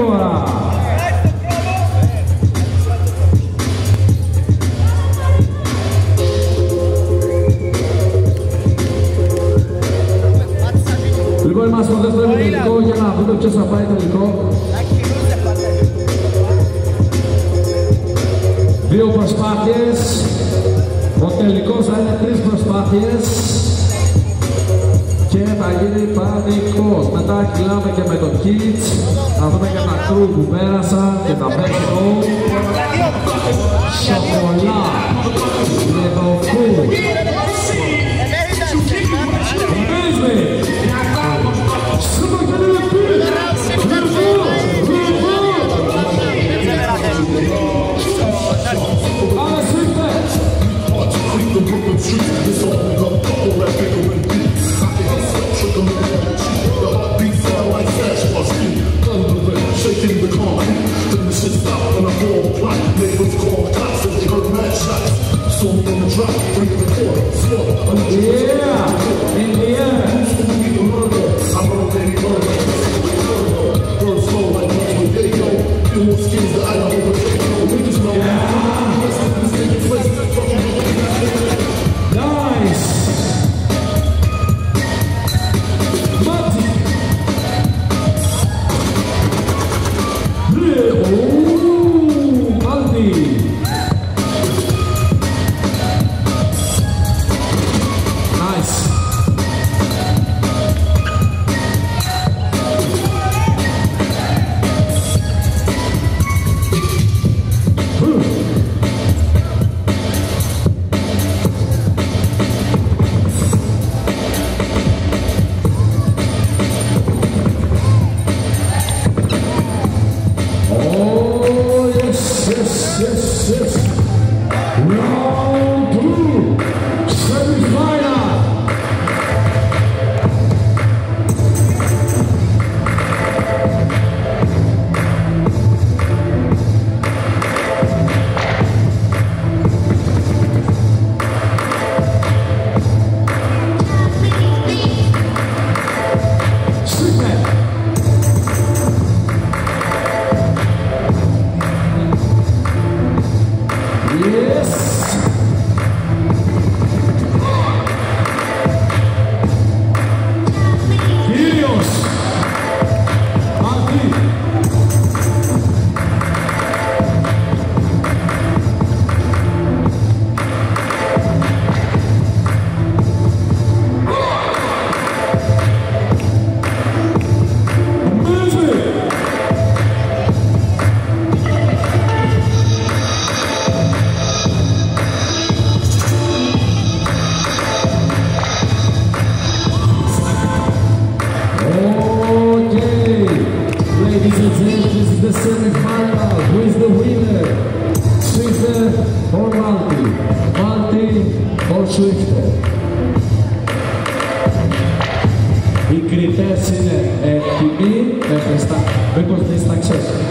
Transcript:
γρήγορα. Λοιπόν, είμαστε στο δεύτερο τελικό για να δούμε ποιος θα πάει τελικό. Δύο προσπάθειες. Ο τελικός θα είναι 3 προσπάθειες. Και θα γίνει πανικός. Μετά κυλάμε και με το Kids. Θα δούμε και τα crew που πέρασαν και τα best-of. Σοκολά. Και το crew. Shaking the concrete, then the shit stopped and I fall flat. Neighbors call cops and they heard mad shots. So we on the drop, bring the report, slow. Yeah, in the air. I'm already murder. Bird slow like much with Dago. Feel more skins than I know with Dago. Niggas know this taking place. Nice. Malti. Malti. Nice. Yes. Round 2, semi-final. Ladies and gentlemen, this is the semi-final. Who is the winner? Swifter or Malti? Malti or Swifter? Οι κριτές είναι έτοιμοι, μήπως δεις τα ξέρεις.